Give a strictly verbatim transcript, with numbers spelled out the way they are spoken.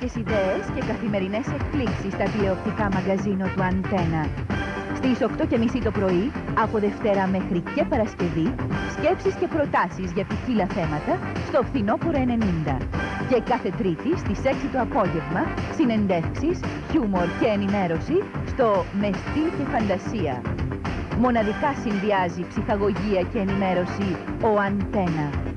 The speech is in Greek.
Καινούργιες ιδέες και καθημερινές εκπλήξεις στα τηλεοπτικά μαγκαζίνο του Αντένα. Στις οκτώ και μισή το πρωί, από Δευτέρα μέχρι και Παρασκευή, σκέψεις και προτάσεις για ποικίλα θέματα στο Φθινόπωρο ενενήντα. Και κάθε Τρίτη στις έξι το απόγευμα, συνεντεύξεις, χιούμορ και ενημέρωση στο «Με στυλ και φαντασία». Μοναδικά συνδυάζει ψυχαγωγία και ενημέρωση ο Αντένα.